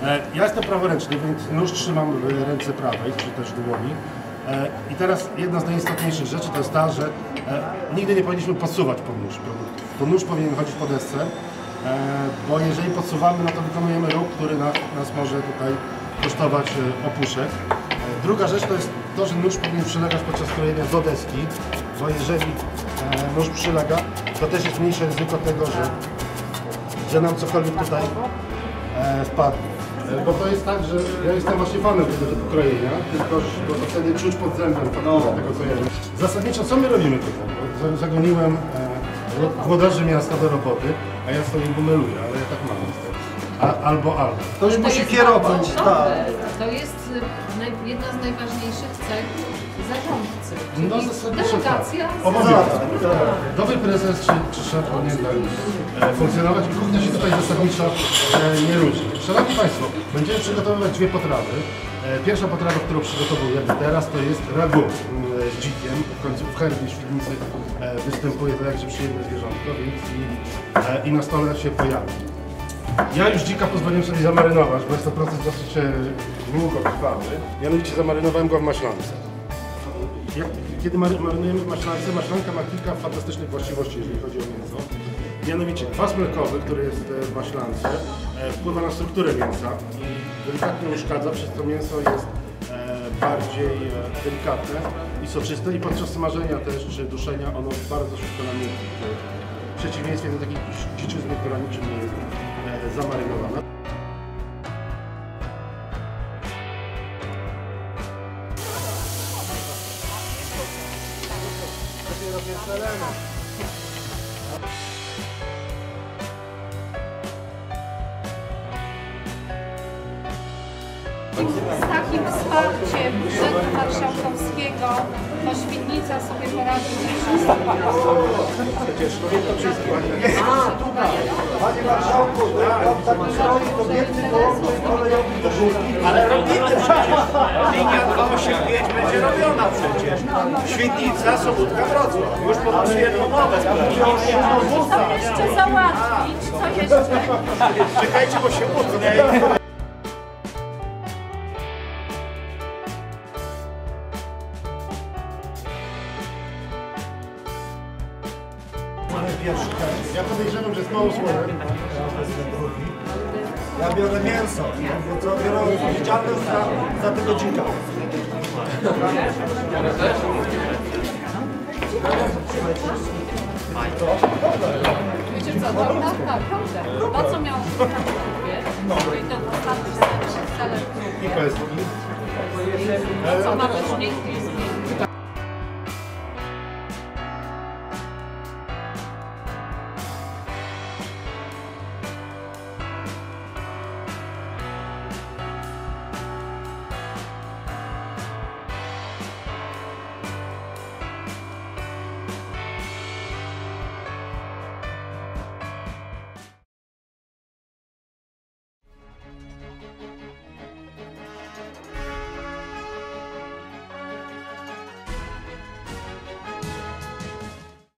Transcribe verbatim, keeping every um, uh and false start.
Ja jestem praworęczny, więc nóż trzymam w ręce prawej, czy też dłoni. I teraz jedna z najistotniejszych rzeczy to jest ta, że nigdy nie powinniśmy podsuwać pod nóż. To nóż powinien chodzić po desce, bo jeżeli podsuwamy, no to wykonujemy ruch, który nas, nas może tutaj kosztować opuszek. Druga rzecz to jest to, że nóż powinien przylegać podczas krojenia do deski, bo jeżeli nóż przylega, to też jest mniejsze ryzyko tego, że, że nam cokolwiek tutaj wpadnie. Bo to jest tak, że ja jestem właśnie fanem tego typu krojenia, tylko bo to wtedy czuć pod zębem fakturę tego, co jemy. Zasadniczo co my robimy tutaj? Zagoniłem e, włodarzy miasta do roboty, a ja sobie bumeluję, ale ja tak mam niestety. A, albo albo. To już musi kierować, tak. To jest jedna z najważniejszych cech zarządcy. No zasadniczo tak. Obowiązek. Dobry prezes czy, czy szef powinien tak e, funkcjonować i kuchnia się tutaj zasadniczo e, nie różni. Szanowni Państwo, będziemy przygotowywać dwie potrawy. E, pierwsza potrawa, którą przygotowuję teraz, to jest ragu e, z dzikiem. W końcu w herbie Świdnicy e, występuje to jakże przyjemne zwierzątko, więc i, e, i na stole się pojawi. Ja już dzika pozwoliłem sobie zamarynować, bo jest to proces dosyć e, długotrwały. Mianowicie zamarynowałem go w maślance. Jak, kiedy marynujemy w maślance, maślanka ma kilka fantastycznych właściwości, jeżeli chodzi o mięso. Mianowicie kwas mlekowy, który jest w maślance, wpływa na strukturę mięsa i delikatnie uszkadza, przez to mięso jest bardziej delikatne i soczyste i podczas smażenia też, czy duszenia ono bardzo szybko namiętnie. W przeciwieństwie do takiej dziczyzny, która niczym nie jest zamarynowana. Z takim wsparciem Urzędu Marszałkowskiego to Świdnica sobie poradzi ze wszystkim. Panie Marszałku, tam stoi kobiety do kolejowych do szybki. Ale robimy przecież. Linia dwa osiem pięć będzie robiona przecież. Świdnica, Sobótka, Wrocław. Już podpisujemy umowę. Co jeszcze załatwić? Co jeszcze? Czekajcie, bo się utnę. Ja podejrzewam, że z małą słowem. Ja biorę mięso, bo co biorę odpowiedzialność za, za tego dzika. Wiecie co, to tak, tak, prawda. To co miało w trupie, czyli ten ostatni cel I pestki. co ma też miękkie